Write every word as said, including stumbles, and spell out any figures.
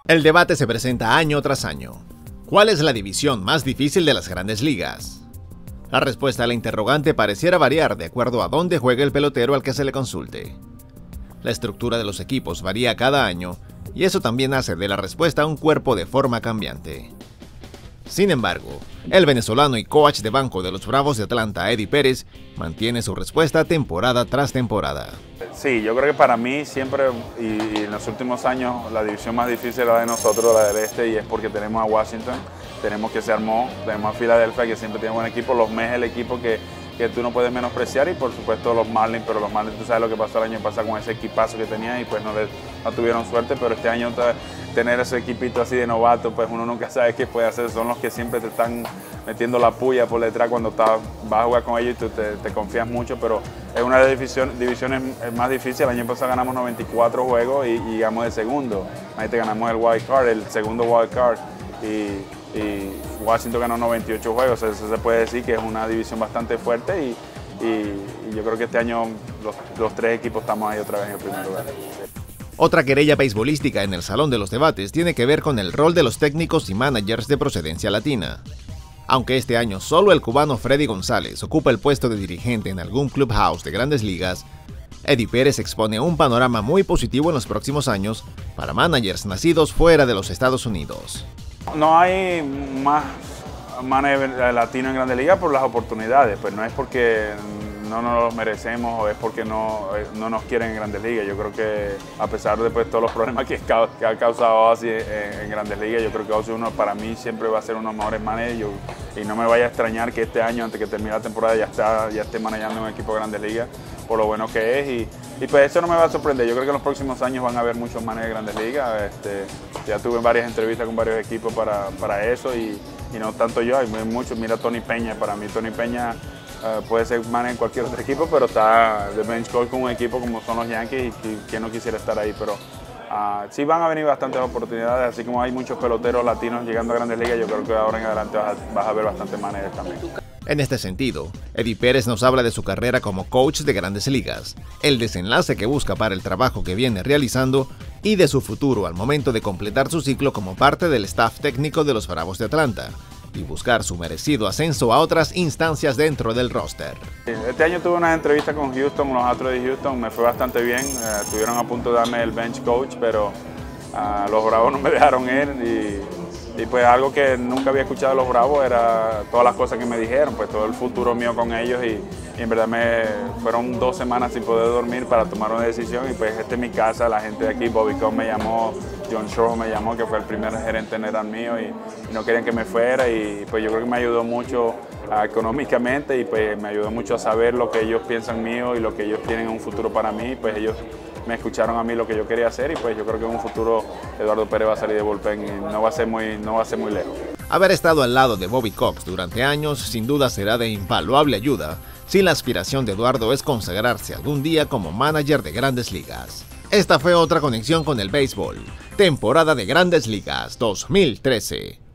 El debate se presenta año tras año. ¿Cuál es la división más difícil de las grandes ligas? La respuesta a la interrogante pareciera variar de acuerdo a dónde juegue el pelotero al que se le consulte. La estructura de los equipos varía cada año y eso también hace de la respuesta un cuerpo de forma cambiante. Sin embargo, el venezolano y coach de banco de los Bravos de Atlanta, Eddie Pérez, mantiene su respuesta temporada tras temporada. Sí, yo creo que para mí siempre, y, y en los últimos años, la división más difícil es la de nosotros, la del este, y es porque tenemos a Washington, tenemos que se armó, tenemos a Filadelfia, que siempre tiene buen equipo, los Mets es el equipo que, que tú no puedes menospreciar, y por supuesto los Marlins, pero los Marlins, tú sabes lo que pasó el año pasado con ese equipazo que tenían, y pues no, les, no tuvieron suerte, pero este año tener ese equipito así de novato, pues uno nunca sabe qué puede hacer, son los que siempre te están metiendo la puya por detrás cuando estás, vas a jugar con ellos y tú te, te confías mucho, pero es una de las divisiones, divisiones más difíciles. El año pasado ganamos noventa y cuatro juegos y, y llegamos de segundo. Ahí te ganamos el wild card, el segundo wild card, y, y Washington ganó noventa y ocho juegos. Eso se puede decir que es una división bastante fuerte y, y, y yo creo que este año los, los tres equipos estamos ahí otra vez en el primer lugar. Otra querella beisbolística en el Salón de los Debates tiene que ver con el rol de los técnicos y managers de procedencia latina. Aunque este año solo el cubano Freddy González ocupa el puesto de dirigente en algún clubhouse de Grandes Ligas, Eddie Pérez expone un panorama muy positivo en los próximos años para managers nacidos fuera de los Estados Unidos. No hay más manager latino en Grandes Ligas por las oportunidades, pues no es porque no nos los merecemos o es porque no, no nos quieren en Grandes Ligas. Yo creo que a pesar de pues, todos los problemas que, que ha causado Ozzy en, en Grandes Ligas, yo creo que Ozzy uno, para mí siempre va a ser uno de los mejores managers y no me vaya a extrañar que este año, antes que termine la temporada, ya, está, ya esté manejando un equipo de Grandes Ligas por lo bueno que es y, y pues eso no me va a sorprender. Yo creo que en los próximos años van a haber muchos managers de Grandes Ligas. Este, ya tuve varias entrevistas con varios equipos para, para eso y, y no tanto yo, hay muchos. Mira Tony Peña, para mí Tony Peña Uh, puede ser manager en cualquier otro equipo, pero está de bench coach con un equipo como son los Yankees y quien no quisiera estar ahí, pero uh, sí van a venir bastantes oportunidades, así como hay muchos peloteros latinos llegando a Grandes Ligas, yo creo que ahora en adelante vas a, vas a ver bastantes managers también. En este sentido, Eddie Pérez nos habla de su carrera como coach de Grandes Ligas, el desenlace que busca para el trabajo que viene realizando y de su futuro al momento de completar su ciclo como parte del staff técnico de los Bravos de Atlanta y buscar su merecido ascenso a otras instancias dentro del roster. Este año tuve una entrevista con Houston, los Astros de Houston, me fue bastante bien, eh, estuvieron a punto de darme el bench coach, pero uh, los Bravos no me dejaron ir y, y pues algo que nunca había escuchado de los Bravos era todas las cosas que me dijeron, pues todo el futuro mío con ellos y, y en verdad me fueron dos semanas sin poder dormir para tomar una decisión y pues esta es mi casa, la gente de aquí, Bobby Cobb me llamó, John Shore me llamó, que fue el primer gerente general mío y, y no querían que me fuera y pues yo creo que me ayudó mucho uh, económicamente y pues me ayudó mucho a saber lo que ellos piensan mío y lo que ellos tienen en un futuro para mí, pues ellos me escucharon a mí lo que yo quería hacer y pues yo creo que en un futuro Eduardo Pérez va a salir de bullpen y no va a ser muy, no va a ser muy lejos. Haber estado al lado de Bobby Cox durante años sin duda será de invaluable ayuda si la aspiración de Eduardo es consagrarse algún día como manager de Grandes Ligas. Esta fue otra conexión con el béisbol, temporada de Grandes Ligas dos mil trece.